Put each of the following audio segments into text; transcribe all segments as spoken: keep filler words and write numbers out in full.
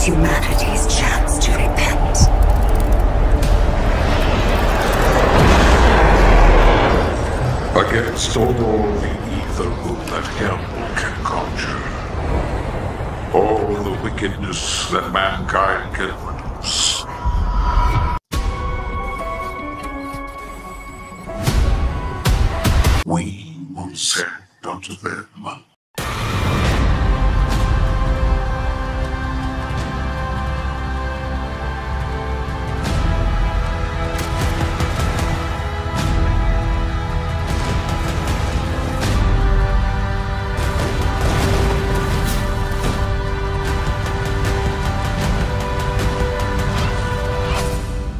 humanity's chance to repent. Against all the evil that hell can conjure, all the wickedness that mankind can produce, we will send unto them.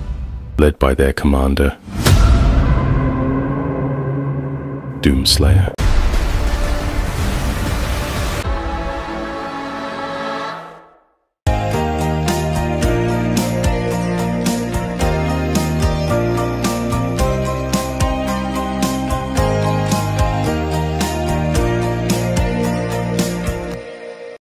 Led by their commander, Doomslayer.